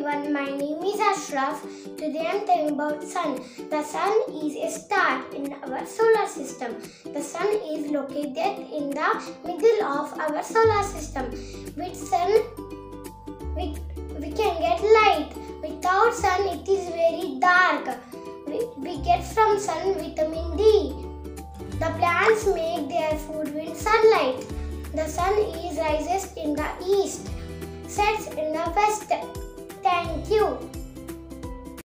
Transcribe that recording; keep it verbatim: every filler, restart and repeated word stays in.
everyone, my name is Ashraf. Today I am telling about sun. The sun is a star in our solar system. The sun is located in the middle of our solar system. With sun, we, we can get light. Without sun, it is very dark. We, we get from sun vitamin D. The plants make their food with sunlight. The sun is rises in the east, sets in the west. Thank you.